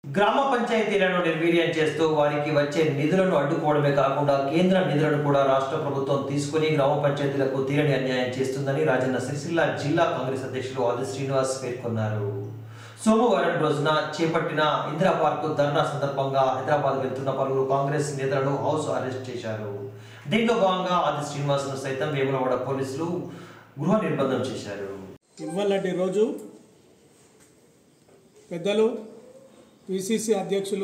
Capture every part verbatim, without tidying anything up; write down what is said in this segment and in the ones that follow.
గ్రామ పంచాయతీలను నిర్వీర్యం చేస్తూ వారికి వచ్చే నిధులను అడ్డుకోవడమే కాకుండా కేంద్ర నిధులను కూడా రాష్ట్ర ప్రభుత్వం తీసుకుని గ్రామ పంచాయతీలకు తీరని అన్యాయం చేస్తుందని రాజన్న సిరిసిల్ల జిల్లా కాంగ్రెస్ అధ్యక్షులు ఆది శ్రీనివాస్ పేర్కొన్నారు. సోమవారం రోజున చేపట్టిన ఇందిరా పార్క్ ధర్నా సందర్భంగా హైదరాబాద్ వెళ్తున్న పలువురు కాంగ్రెస్ నేతలను హౌస్ అరెస్ట్ చేశారు. దీంట్లో భాగంగా ఆది శ్రీనివాస్ ను సైతం వేములవాడ పోలీసులు గృహ నిర్బంధం చేశారు. ఇవాళటి రోజు పెద్దలు పిసిసి అధ్యక్షులు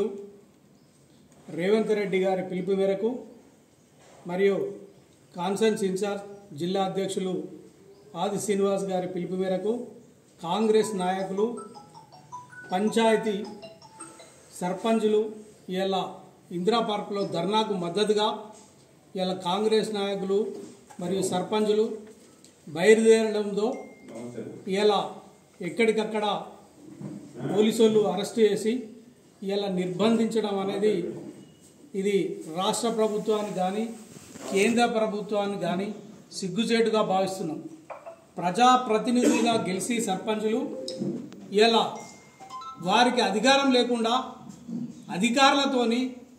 రేవంత్ రెడ్డి గారి పిలుపు మేరకు మరియు కాన్ఫరెన్స్ ఇన్ఛార్జ్ జిల్లా అధ్యక్షులు ఆది శ్రీనివాస్ గారి పిలుపు మేరకు కాంగ్రెస్ నాయకులు, పంచాయతీ సర్పంచులు ఇలా ఇందిరా పార్కులో ధర్నాకు మద్దతుగా ఇలా కాంగ్రెస్ నాయకులు మరియు సర్పంచులు బయలుదేరడంతో ఇలా ఎక్కడికక్కడ పోలీసులు అరెస్ట్ చేసి ఇలా నిర్బంధించడం అనేది ఇది రాష్ట్ర ప్రభుత్వాన్ని కానీ కేంద్ర ప్రభుత్వాన్ని కానీ సిగ్గుచేటుగా భావిస్తున్నాం. ప్రజాప్రతినిధులుగా గెలిచి సర్పంచులు ఇలా వారికి అధికారం లేకుండా అధికారులతోని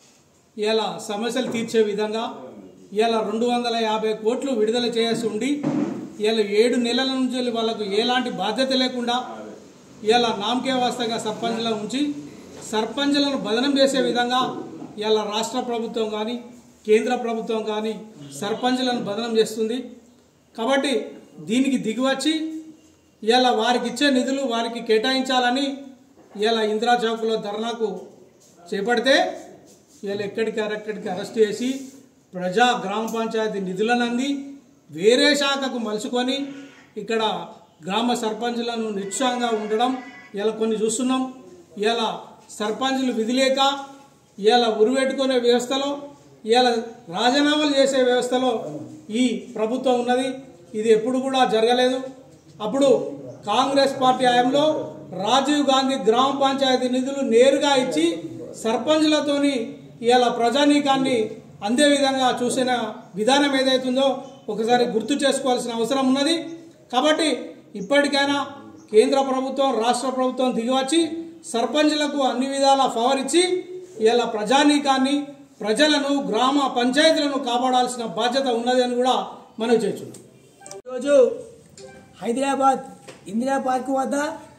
ఇలా సమస్యలు తీర్చే విధంగా ఇలా రెండు వందల యాభై కోట్లు విడుదల చేయాల్సి ఉండి ఇలా ఏడు నెలల నుంచి వాళ్ళకు ఎలాంటి బాధ్యత లేకుండా ఇలా నామకే వాస్తగా సర్పంచ్ల ఉంచి సర్పంచ్లను బదనం చేసే విధంగా ఇలా రాష్ట్ర ప్రభుత్వం కానీ కేంద్ర ప్రభుత్వం కానీ సర్పంచ్లను బదనం చేస్తుంది. కాబట్టి దీనికి దిగివచ్చి ఇలా వారికి ఇచ్చే నిధులు వారికి కేటాయించాలని ఇలా ఇందిరా చౌక్లో ధర్నాకు చేపడితే ఇలా ఎక్కడికక్కడికి అరెస్ట్ చేసి ప్రజా గ్రామ పంచాయతీ నిధులనంది వేరే శాఖకు మలుచుకొని ఇక్కడ గ్రామ సర్పంచులను నిరుత్సాహంగా ఉండడం ఇలా కొన్ని చూస్తున్నాం. ఇలా సర్పంచులు విధి లేక ఇలా ఉరిపెట్టుకునే వ్యవస్థలో ఇలా రాజీనామాలు చేసే వ్యవస్థలో ఈ ప్రభుత్వం ఉన్నది. ఇది ఎప్పుడు కూడా జరగలేదు. అప్పుడు కాంగ్రెస్ పార్టీ హయాంలో రాజీవ్ గాంధీ గ్రామ పంచాయతీ నిధులు నేరుగా ఇచ్చి సర్పంచులతోని ఇలా ప్రజానీకాన్ని అందే విధంగా చూసిన విధానం ఏదైతుందో ఒకసారి గుర్తు చేసుకోవాల్సిన అవసరం ఉన్నది. కాబట్టి ఇప్పటికైనా కేంద్ర ప్రభుత్వం రాష్ట్ర ప్రభుత్వం దిగివచ్చి సర్పంచ్లకు అన్ని విధాల పవర్ ఇచ్చి ఇలా ప్రజానీకాన్ని ప్రజలను గ్రామ పంచాయతీలను కాపాడాల్సిన బాధ్యత ఉన్నది అని కూడా మనం చేస్తున్నాం. ఈరోజు హైదరాబాద్ ఇందిరా పార్కు వద్ద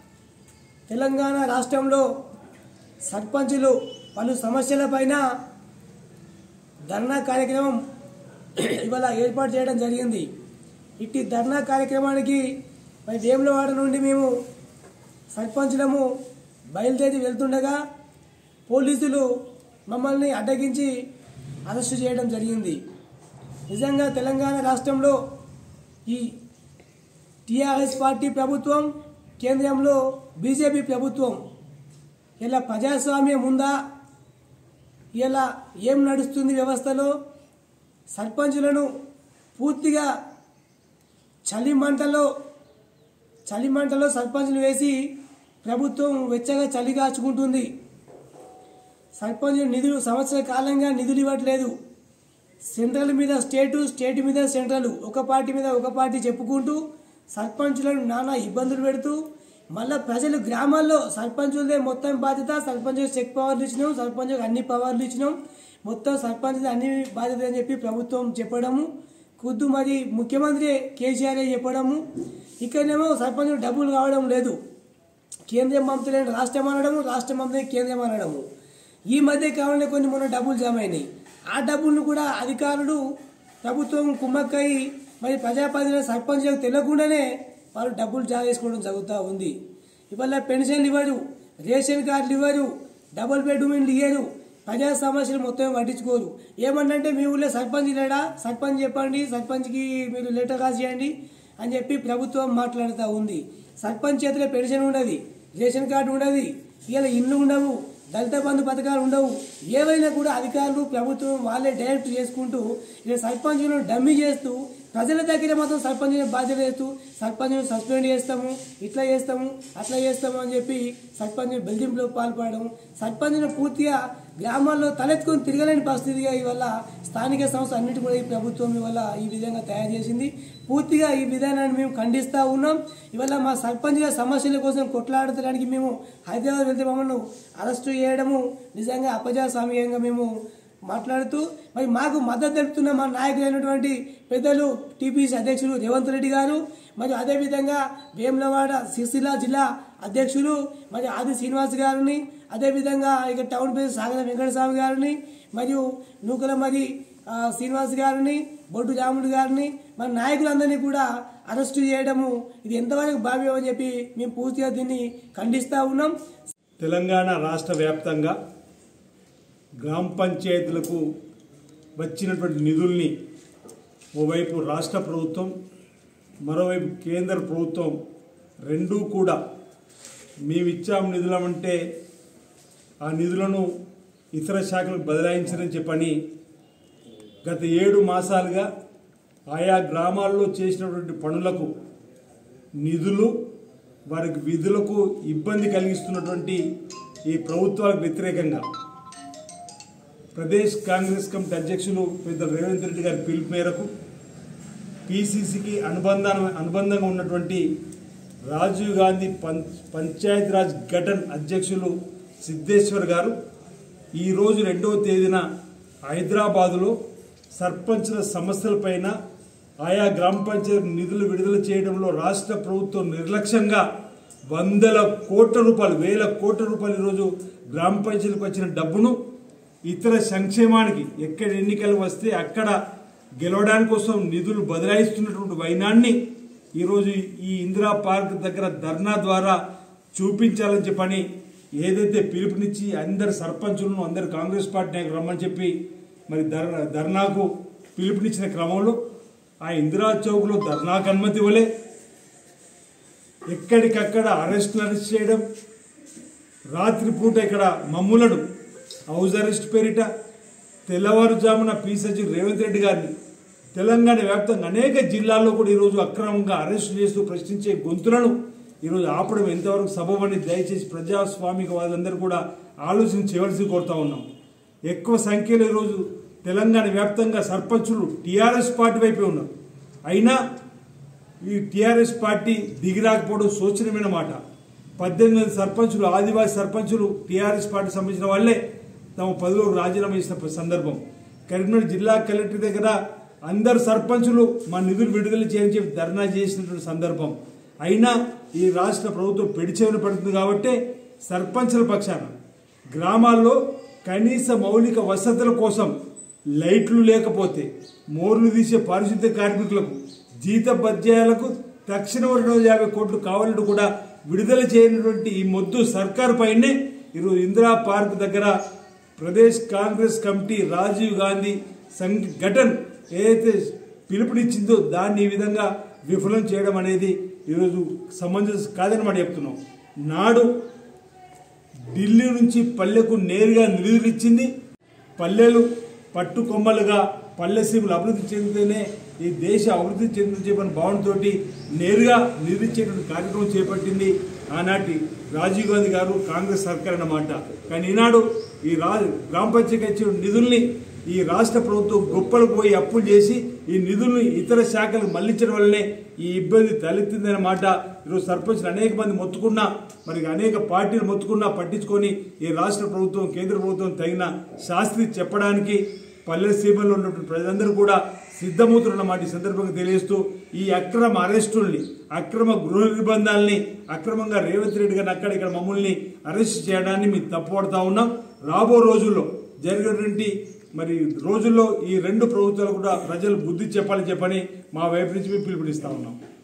తెలంగాణ రాష్ట్రంలో సర్పంచులు పలు సమస్యలపైన ధర్నా కార్యక్రమం ఇవాళ ఏర్పాటు చేయడం జరిగింది. ఇట్టి ధర్నా కార్యక్రమానికి మరి వేములవాడ నుండి మేము సర్పంచులము బయలుదేరి వెళ్తుండగా పోలీసులు మమ్మల్ని అడ్డగించి అరెస్టు చేయడం జరిగింది. నిజంగా తెలంగాణ రాష్ట్రంలో ఈ టీఆర్ఎస్ పార్టీ ప్రభుత్వం, కేంద్రంలో బీజేపీ ప్రభుత్వం ఇలా ప్రజాస్వామ్యం ఉందా, ఇలా ఏం నడుస్తుంది వ్యవస్థలో? సర్పంచులను పూర్తిగా చలిమంటలో చలిమంటలో సర్పంచులు వేసి ప్రభుత్వం వెచ్చగా చలి కాచుకుంటుంది. సర్పంచులు నిధులు సంవత్సర కాలంగా నిధులు ఇవ్వట్లేదు. సెంట్రల్ మీద స్టేటు, స్టేట్ మీద సెంట్రల్, ఒక పార్టీ మీద ఒక పార్టీ చెప్పుకుంటూ సర్పంచులను నానా ఇబ్బందులు పెడుతూ మళ్ళీ ప్రజలు గ్రామాల్లో సర్పంచులదే మొత్తం బాధ్యత, సర్పంచులకు చెక్ పవర్లు ఇచ్చినాం, సర్పంచులకు అన్ని పవర్లు ఇచ్చినాం, మొత్తం సర్పంచులు అన్ని బాధ్యత అని చెప్పి ప్రభుత్వం చెప్పడము, ఖుద్దు మరి ముఖ్యమంత్రి కేసీఆర్ చెప్పడము, ఇక్కడనేమో సర్పంచులు డబ్బులు కావడం లేదు, కేంద్రం పంపుతలేని రాష్ట్రం అనడము, రాష్ట్రం పంపుతలేని కేంద్రం అనడము. ఈ మధ్య కావాలంటే కొన్ని మొన్న డబ్బులు జమ అయినాయి. ఆ డబ్బులను కూడా అధికారులు ప్రభుత్వం కుమ్మక్కయి మరి ప్రజాప్రతినిధుల సర్పంచులకు తెలియకుండానే వాళ్ళు డబ్బులు జమ చేసుకోవడం జరుగుతూ ఉంది. ఇవాళ పెన్షన్లు ఇవ్వరు, రేషన్ కార్డులు ఇవ్వరు, డబుల్ బెడ్రూమ్లు ఇవ్వరు, ప్రజా సమస్యలు మొత్తం పట్టించుకోరు. ఏమన్నంటే మీ ఊళ్ళో సర్పంచ్ లేడా, సర్పంచ్ చెప్పండి, సర్పంచ్కి మీరు లెటర్ రాసియండి అని చెప్పి ప్రభుత్వం మాట్లాడుతూ ఉంది. సర్పంచ్ చేతిలో పెన్షన్ ఉండదు, రేషన్ కార్డు ఉండదు, ఇలా ఇల్లు ఉండవు, దళిత బంధు పథకాలు ఉండవు. ఏవైనా కూడా అధికారులు ప్రభుత్వం వాళ్ళే డైరెక్ట్ చేసుకుంటూ ఇలా సర్పంచులను డమ్మీ చేస్తూ ప్రజల దగ్గర మాత్రం సర్పంచ్ బాధ్యత చేస్తూ సర్పంచ్ను సస్పెండ్ చేస్తాము, ఇట్లా చేస్తాము, అట్లా చేస్తాము అని చెప్పి సర్పంచ్ బెదిరింపులో పాల్పడడం, సర్పంచ్ను పూర్తిగా గ్రామాల్లో తలెత్తుకొని తిరగలేని పరిస్థితిగా ఇవాళ స్థానిక సంస్థ అన్నిటి కూడా ఈ ప్రభుత్వం ఇవాళ ఈ విధంగా తయారు చేసింది. పూర్తిగా ఈ విధానాన్ని మేము ఖండిస్తూ ఉన్నాం. ఇవాళ మా సర్పంచ్ల సమస్యల కోసం కొట్లాడటానికి మేము హైదరాబాద్ వెళ్తే మమ్మల్ని అరెస్టు చేయడము నిజంగా అప్రజాస్వామ్యంగా మేము మాట్లాడుతూ మరి మాకు మద్దతు తెలుపుతున్న మా నాయకులైనటువంటి పెద్దలు టీపీసీ అధ్యక్షులు రేవంత్ రెడ్డి గారు, మరియు అదేవిధంగా వేములవాడ సిరిసిల్ల జిల్లా అధ్యక్షులు మరియు ఆది శ్రీనివాస్ గారిని, అదేవిధంగా ఇక టౌన్ ప్రెసిడెంట్ సాగర వెంకటస్వామి గారిని, మరియు నూకల మరి శ్రీనివాస్ గారిని, బొడ్డు రాముడు గారిని, మన నాయకులందరినీ కూడా అరెస్టు చేయడము ఇది ఎంతవరకు భావ్యం అని చెప్పి మేము పూర్తిగా దీన్ని ఖండిస్తూ ఉన్నాం. తెలంగాణ రాష్ట్ర వ్యాప్తంగా గ్రామ పంచాయతీలకు వచ్చినటువంటి నిధుల్ని ఓవైపు రాష్ట్ర ప్రభుత్వం, మరోవైపు కేంద్ర ప్రభుత్వం రెండూ కూడా మేము ఇచ్చాము నిధులమంటే ఆ నిధులను ఇతర శాఖలకు బదలాయించని చెప్పని గత ఏడు మాసాలుగా ఆయా గ్రామాల్లో చేసినటువంటి పనులకు నిధులు వారికి విధులకు ఇబ్బంది కలిగిస్తున్నటువంటి ఈ ప్రభుత్వాలకు వ్యతిరేకంగా ప్రదేశ్ కాంగ్రెస్ కమిటీ అధ్యక్షులు పెద్ద రేవంత్ రెడ్డి గారి పిలుపు మేరకు పీసీసీకి అనుబంధ అనుబంధంగా ఉన్నటువంటి రాజీవ్ గాంధీ పంచ్ పంచాయతీరాజ్ ఘటన్ అధ్యక్షులు సిద్ధేశ్వర్ గారు ఈరోజు రెండవ తేదీన హైదరాబాదులో సర్పంచ్ల సమస్యలపైన ఆయా గ్రామ పంచాయతీ నిధులు విడుదల చేయడంలో రాష్ట్ర ప్రభుత్వం నిర్లక్ష్యంగా వందల కోట్ల రూపాయలు వేల కోట్ల రూపాయలు ఈరోజు గ్రామ పంచాయతీలకు వచ్చిన డబ్బును ఇతర సంక్షేమానికి ఎక్కడ ఎన్నికలు వస్తే అక్కడ గెలవడానికి కోసం నిధులు బదలాయిస్తున్నటువంటి వైనాన్ని ఈరోజు ఈ ఇందిరా పార్క్ దగ్గర ధర్నా ద్వారా చూపించాలని చెప్పని ఏదైతే పిలుపునిచ్చి అందరు సర్పంచులను అందరు కాంగ్రెస్ పార్టీ నాయకులు రమ్మని చెప్పి మరి ధర్నాకు పిలుపునిచ్చిన క్రమంలో ఆ ఇందిరా చౌక్లో ధర్నాకు అనుమతి ఇవ్వలే, ఎక్కడికక్కడ అరెస్టులు అరెస్ట్ చేయడం, రాత్రిపూట ఇక్కడ మమ్ములను హౌస్ అరెస్ట్ పేరిట తెల్లవారుజామున పీసీ రేవంత్ రెడ్డి గారిని తెలంగాణ వ్యాప్తంగా అనేక జిల్లాల్లో కూడా ఈరోజు అక్రమంగా అరెస్టు చేస్తూ ప్రశ్నించే గొంతులను ఈరోజు ఆపడం ఎంతవరకు సబబని దయచేసి ప్రజాస్వామిక వాళ్ళందరూ కూడా ఆలోచన చేయవలసి కోరుతా ఉన్నాం. ఎక్కువ సంఖ్యలో ఈరోజు తెలంగాణ వ్యాప్తంగా సర్పంచులు టీఆర్ఎస్ పార్టీ వైపే ఉన్నారు. అయినా ఈ టీఆర్ఎస్ పార్టీ దిగిరాకపోవడం శోచనీయమైన మాట. పద్దెనిమిది మంది సర్పంచులు ఆదివాసీ సర్పంచులు టీఆర్ఎస్ పార్టీ సంబంధించిన వాళ్లే తమ పదవులకు రాజీనామా చేసిన సందర్భం. కరీంనగర్ జిల్లా కలెక్టర్ దగ్గర అందరు సర్పంచులు మా నిధులు విడుదల చేయని చెప్పి ధర్నా చేసినటువంటి సందర్భం. అయినా ఈ రాష్ట్ర ప్రభుత్వం పెడిచెవిన పడుతుంది కాబట్టి సర్పంచుల పక్షాన గ్రామాల్లో కనీస మౌలిక వసతుల కోసం లైట్లు లేకపోతే మోర్లు తీసే పారిశుద్ధ్య కార్మికులకు జీత బద్యాలకు తక్షణ రెండు వందల యాభై కోట్లు కావాలంటూ కూడా విడుదల చేయనటువంటి ఈ మొద్దు సర్కారు పైనే ఈరోజు ఇందిరా పార్క్ దగ్గర ప్రదేశ్ కాంగ్రెస్ కమిటీ రాజీవ్ గాంధీ ఘటన్ ఏదైతే పిలుపునిచ్చిందో దాన్ని ఈ విధంగా విఫలం చేయడం అనేది ఈరోజు సమంజసం కాదని మాట చెప్తున్నాం. నాడు ఢిల్లీ నుంచి పల్లెకు నేరుగా నిధులు ఇచ్చింది. పల్లెలు పట్టు కొమ్మలుగా పల్లె సీమలు అభివృద్ధి చెందితేనే ఈ దేశ అభివృద్ధి చెందిన చెప్పిన భావనతో నేరుగా నిధులు ఇచ్చేటువంటి కార్యక్రమం చేపట్టింది ఆనాటి రాజీవ్ గాంధీ గారు కాంగ్రెస్ సర్కార్ అన్నమాట. కానీ ఈనాడు ఈ రా గ్రామ పంచాయతీ ఇచ్చే నిధుల్ని ఈ రాష్ట్ర ప్రభుత్వం గొప్పలకు పోయి అప్పులు చేసి ఈ నిధుల్ని ఇతర శాఖలకు మళ్లించడం వల్లనే ఈ ఇబ్బంది తలెత్తిందనే మాట ఈరోజు సర్పంచ్లు అనేక మంది మొత్తుకున్నా, మరి అనేక పార్టీలు మొత్తుకున్నా పట్టించుకొని ఈ రాష్ట్ర ప్రభుత్వం కేంద్ర ప్రభుత్వం తగిన శాస్త్రి చెప్పడానికి పల్లె సీమల్లో ఉన్నటువంటి ప్రజలందరూ కూడా సిద్ధమవుతున్నమాట ఈ సందర్భంగా తెలియజేస్తూ ఈ అక్రమ అరెస్టుల్ని, అక్రమ గృహ నిర్బంధాలని, అక్రమంగా రేవంత్ రెడ్డి గారిని అక్కడ ఇక్కడ మమ్మల్ని అరెస్ట్ చేయడాన్ని మేము తప్పుపడతా ఉన్నాం. రాబో రోజుల్లో జరిగినటువంటి మరి రోజుల్లో ఈ రెండు ప్రభుత్వాలు కూడా ప్రజలు బుద్ధి చెప్పాలని చెప్పని మా వైపు నుంచి మేము పిలుపునిస్తా ఉన్నాం.